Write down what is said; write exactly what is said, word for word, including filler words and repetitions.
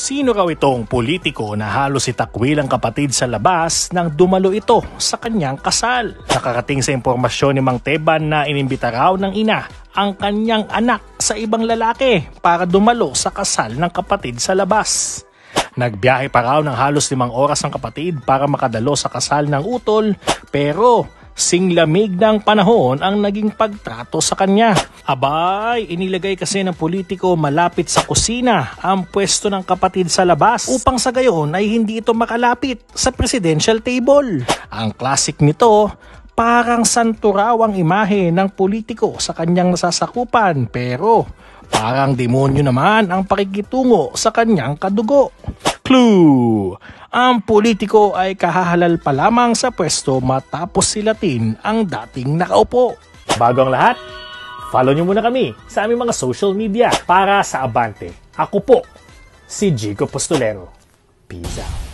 Sino raw itong politiko na halos itakwil ang kapatid sa labas nang dumalo ito sa kanyang kasal? Nakarating sa impormasyon ni Mang Teban na inimbita raw ng ina ang kanyang anak sa ibang lalaki para dumalo sa kasal ng kapatid sa labas. Nagbiyahe pa raw ng halos limang oras ang kapatid para makadalo sa kasal ng utol, pero singlamig ng panahon ang naging pagtrato sa kanya. Abay, inilagay kasi ng politiko malapit sa kusina ang pwesto ng kapatid sa labas upang sa gayon ay hindi ito makalapit sa presidential table. Ang classic nito, parang santo raw ang imahe ng politiko sa kanyang nasasakupan, pero parang demonyo naman ang pakikitungo sa kanyang kadugo. Clue! Ang politiko ay kahahalal pa lamang sa pwesto matapos silatin ang dating nakaupo. Bago ang lahat, follow nyo muna kami sa aming mga social media para sa Abante. Ako po, si Jigo Postolero. Peace out.